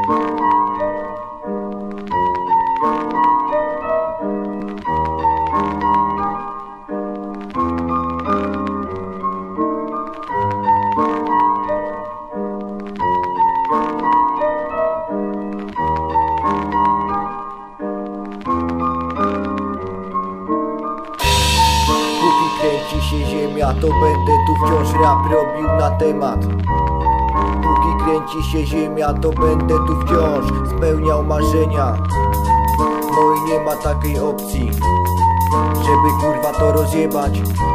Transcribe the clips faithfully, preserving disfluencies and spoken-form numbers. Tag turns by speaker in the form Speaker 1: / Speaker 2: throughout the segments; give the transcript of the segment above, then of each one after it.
Speaker 1: Kręci się ziemia, to będę tu wciąż rap robił na temat. Póki kręci się ziemia, to będę tu wciąż spełniał marzenia. No i nie ma takiej opcji, żeby kurwa to rozjebać.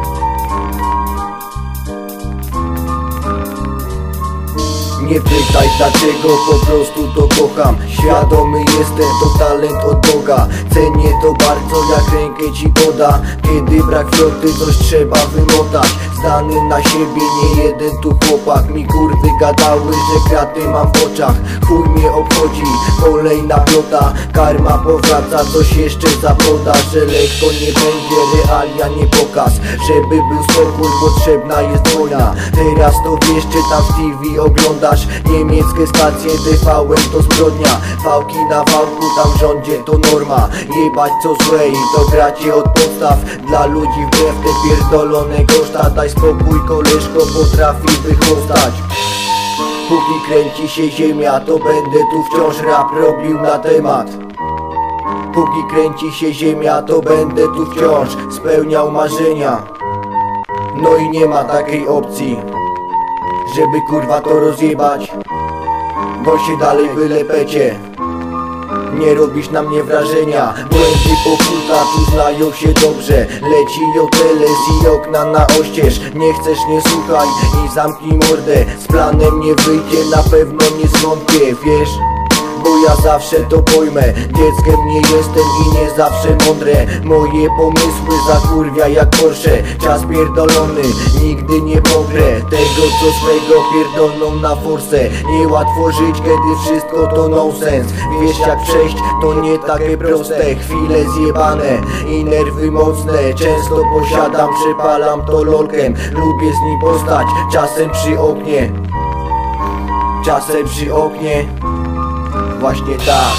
Speaker 1: Nie pytaj dlaczego, po prostu to kocham. Świadomy jestem, to talent od Boga. Cenię to bardzo, jak rękę ci poda. Kiedy brak floty, coś trzeba wymotać. Zdany na siebie, nie jeden tu chłopak. Mi kurwy gadały, że kraty mam w oczach. Chuj mnie obchodzi, kolejna plota. Karma powraca, coś jeszcze zapoda. Że lekko nie będzie, realia nie pokaz. Żeby był spokój, potrzebna jest wojna. Teraz to wiesz, czy tam w T V oglądasz. Niemieckie stacje T V N to zbrodnia. Wałki na wałku, tam w rządzie to norma. Jebać co złe i to gracie od podstaw. Dla ludzi wbrew te pierdolone koszta. Daj spokój koleżko, potrafi wychostać. Póki kręci się ziemia, to będę tu wciąż rap robił na temat. Póki kręci się ziemia, to będę tu wciąż spełniał marzenia. No i nie ma takiej opcji, żeby kurwa to rozjebać. Bo się dalej wylepecie, nie robisz na mnie wrażenia. Błędy pokuta tu znają się dobrze. Leci jotele z okna na oścież. Nie chcesz, nie słuchaj i zamknij mordę. Z planem nie wyjdzie, na pewno nie zwątpię, wiesz? Bo ja zawsze to pojmę. Dzieckiem nie jestem i nie zawsze mądre. Moje pomysły zakurwia jak Porsche. Czas pierdolony, nigdy nie poprę tego co swego pierdolną na forsę. Niełatwo żyć, kiedy wszystko to nonsens. Wiesz jak przejść, to nie takie proste. Chwile zjebane i nerwy mocne. Często posiadam, przypalam to lolkiem. Lubię z nim postać, czasem przy oknie. Czasem przy oknie. Właśnie tak.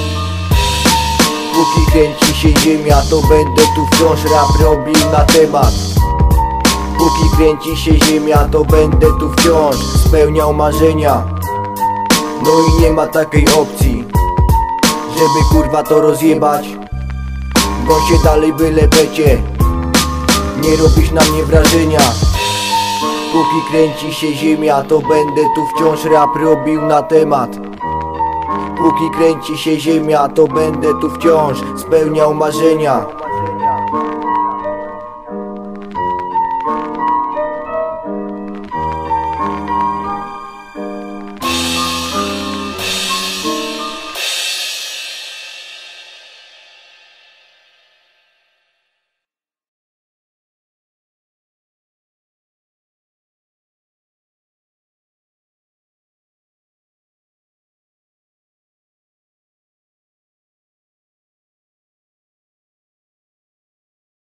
Speaker 1: Póki kręci się ziemia, to będę tu wciąż rap robił na temat. Póki kręci się ziemia, to będę tu wciąż spełniał marzenia. No i nie ma takiej opcji, żeby kurwa to rozjebać. Bo się dalej wylepecie, nie robisz na mnie wrażenia. Póki kręci się ziemia, to będę tu wciąż rap robił na temat. Póki kręci się ziemia, to będę tu wciąż spełniał marzenia.